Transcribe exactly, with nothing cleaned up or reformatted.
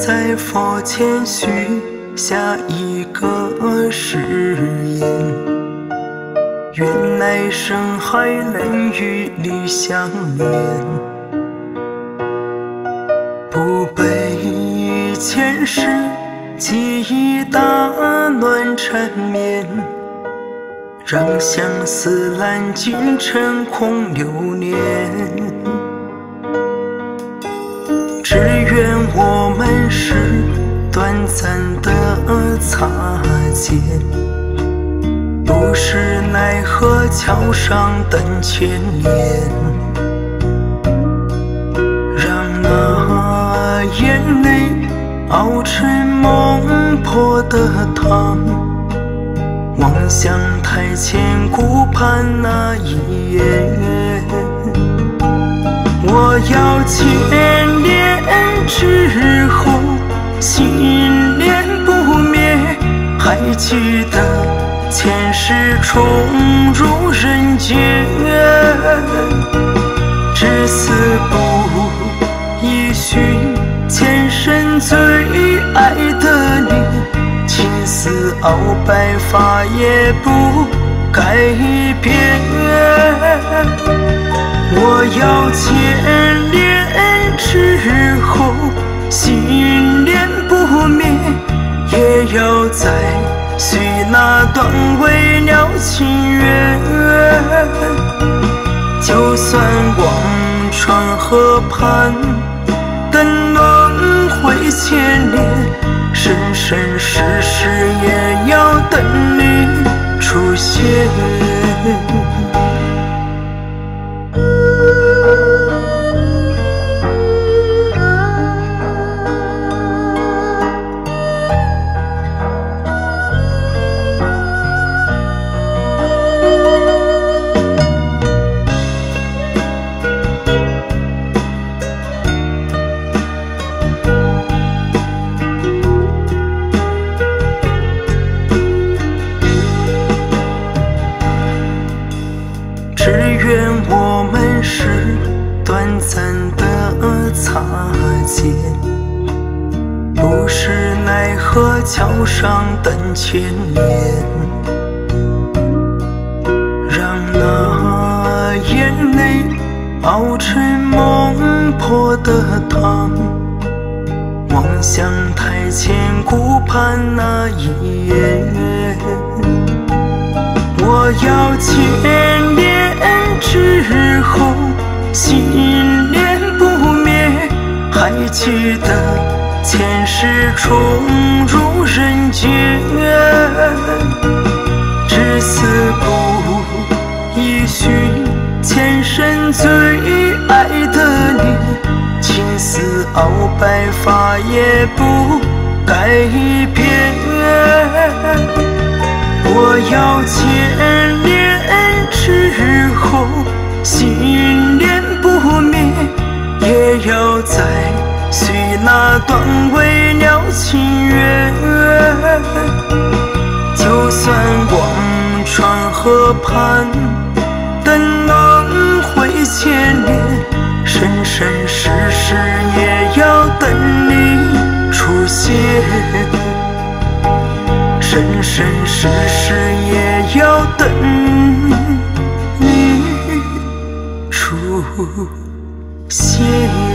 在佛前许下一个誓言，愿来生还能与你相恋，不被前世记忆打乱缠绵，让相思烂尽成空流年。只愿我们是短暂的擦肩，不是奈何桥上等千年，让那眼泪熬成梦破的汤，望向台前顾盼那一眼。我要千年之后心念不灭，还记得前世重入人间，至死不遗寻前生最爱的你，青丝熬白发也不改变。我要千年之后心念不灭，也要再续那段未了情缘。就算望穿河畔，等轮回千年，生生世世也要等你出现。只愿我们是短暂的擦肩，不是奈何桥上等千年，让那眼泪熬成梦破的汤，望向台前顾盼那一眼。我要千年之后心念不灭，还记得前世重入人间，至死不遗寻前生最爱的你，青丝熬白发也不改变。我要千年之后心念不灭，也要再续那段未了情缘。就算望穿河畔，等轮回千年，生生世世也要等你出现，生生世世也要等你出现。